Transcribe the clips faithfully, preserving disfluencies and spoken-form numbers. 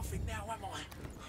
nothing now, am I?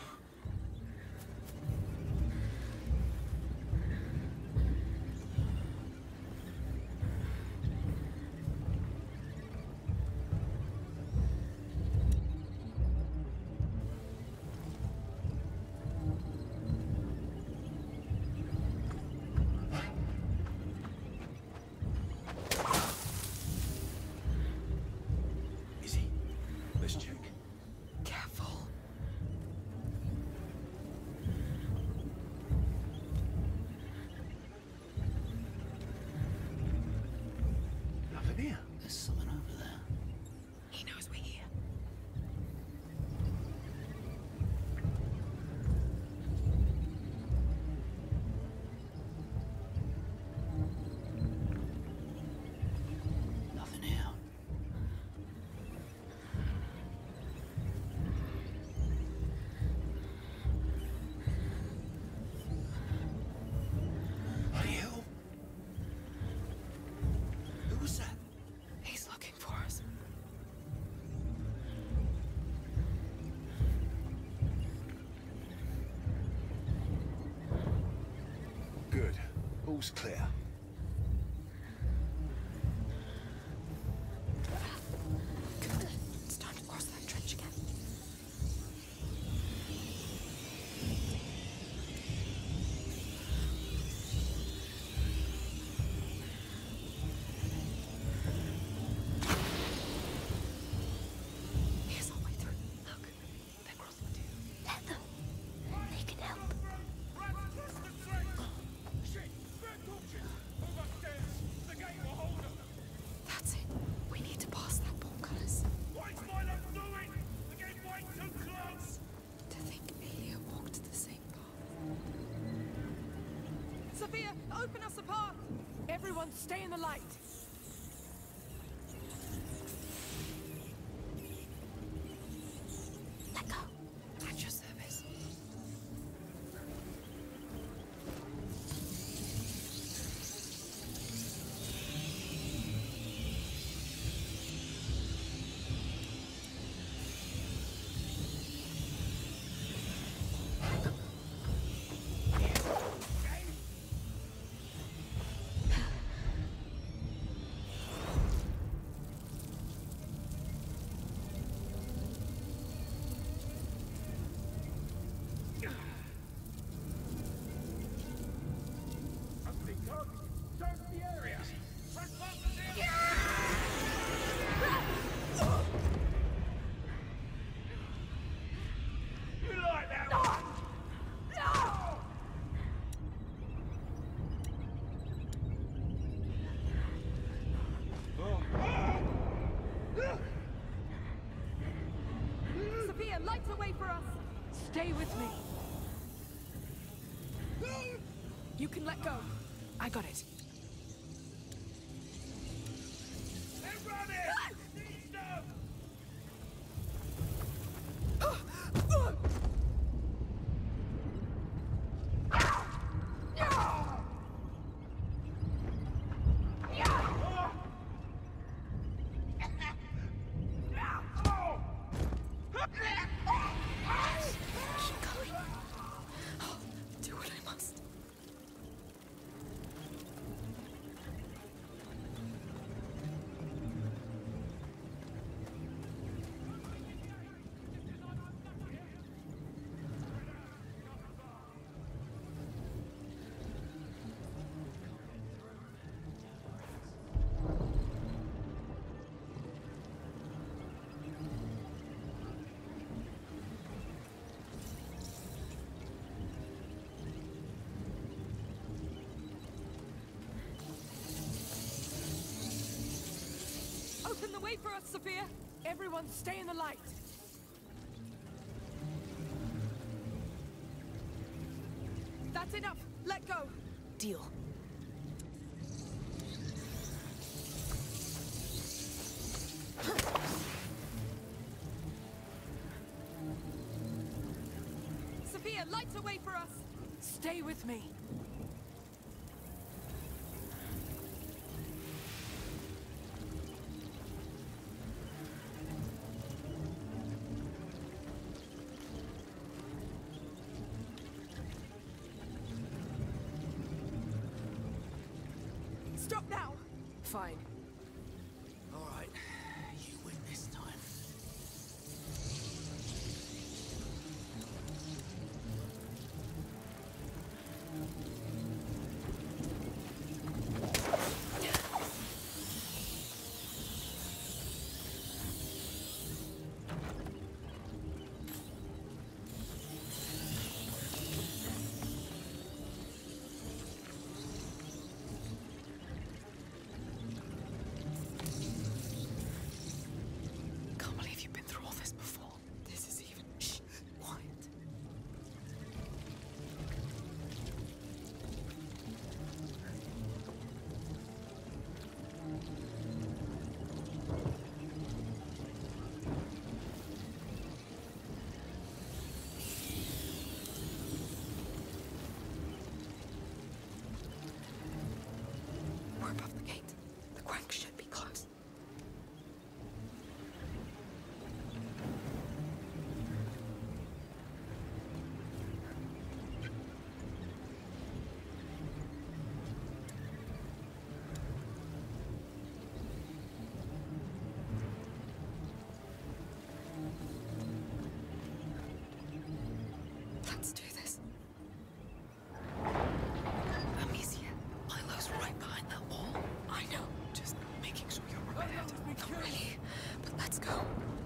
All's clear. It's time to cross that trench again. Here's our way through. Look, they're crossing too. Let them. They can help. That's it. We need to pass that portcullis. What's my love doing? We're getting way too close! To think Alia walked the same path. Sophia, open us a path! Everyone stay in the light! Let go. At your service. Sophia, light a way for us! Stay with me. You can let go. I got it. They're running! Seize them! Keep going. Do what I must. Open the way for us, Sophia! Everyone stay in the light! That's enough! Let go! Deal. Sophia, light a way for us! Stay with me. Stop now! Fine. All right, you win this time. Can't believe you've been through all this before. This is even... Shh, quiet. We're above the gate. The crank should be close. Let's do this. Amicia, Milo's right behind that wall. I know, just making sure you're prepared. Not really, but let's go.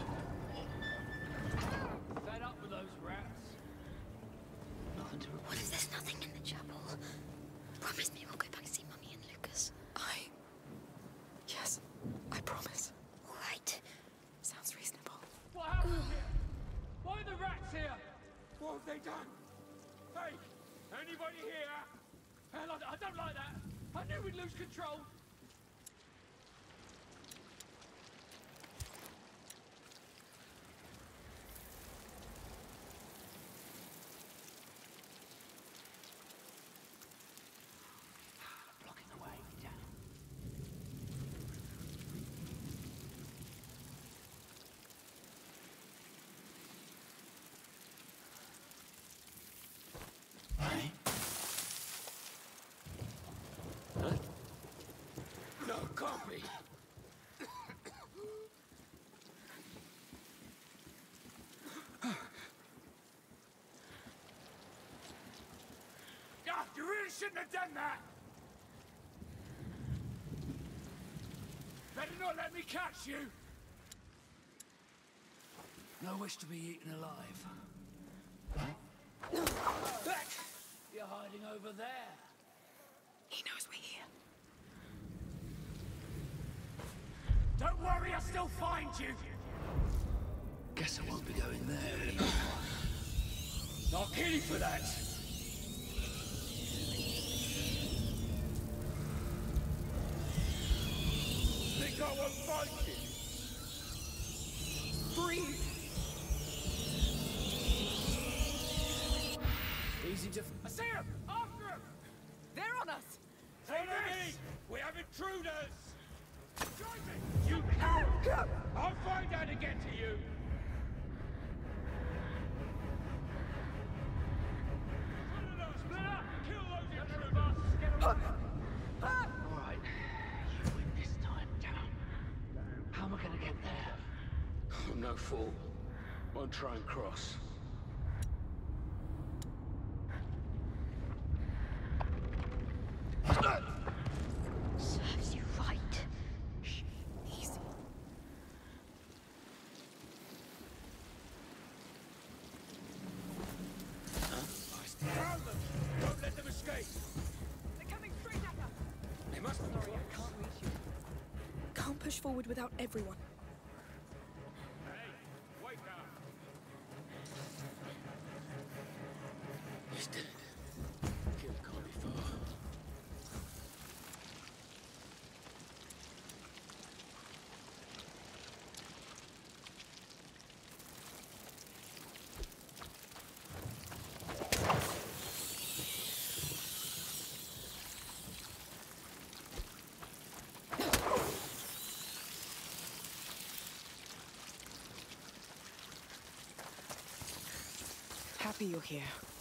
Fed up with those rats. Nothing to What if there's nothing in the chapel? Promise me we'll go back and see Mummy and Lucas. I... Yes, I promise. All right. Sounds reasonable. What happened here? Why are the rats here? What have they done? Hey, anybody here? Hell, I, I don't like that. I knew we'd lose control. blocking the way. Down. Hey? No, it can't be. God, you really shouldn't have done that! Better not let me catch you! No wish to be eaten alive. You're hiding over there. He knows we're here. Don't worry, I'll still find you! Guess I won't be going there anymore. I'll kill you for that! Think I won't find you? Breathe! Easy to... I see him! After him! They're on us! Follow me! We have intruders! Join me! You... I'll find how to get to you! Split up! Kill those intruders! Get away! All right, you win this time. Down. How am I gonna get there? I'm no fool. Won't try and cross. Serves you right. Shh, easy. Found them! Don't let them escape! They're coming straight at us! They must be Sorry, I can't reach you. Can't push forward without everyone. Hey, wake up! He's dead. Kill can't be far. Happy you're here.